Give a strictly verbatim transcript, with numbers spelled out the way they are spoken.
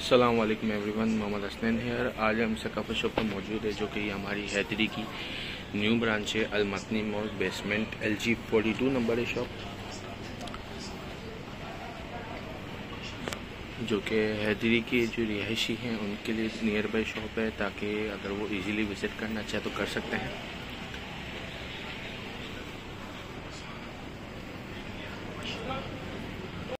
अस्सलाम वालेकुम everyone, Mohammad Hasnain hair. आज हम सकाफत शॉप पर मौजूद है, जो कि हमारी हैदरी की न्यू ब्रांच है, अलमतनी mall basement L G forty two number है शॉप, जो कि हैदरी के जो रिहायशी हैं उनके लिए नियर बाई शॉप है, ताकि अगर वो इजीली विज़िट करना चाहे तो कर सकते हैं।